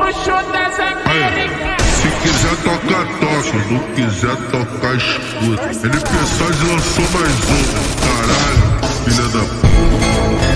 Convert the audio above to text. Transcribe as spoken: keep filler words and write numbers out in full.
puxo das Américas. Se quiser tocar, toca. Se não quiser tocar, escuta. Ele P lançou mais uma. Caralho, filha da puta.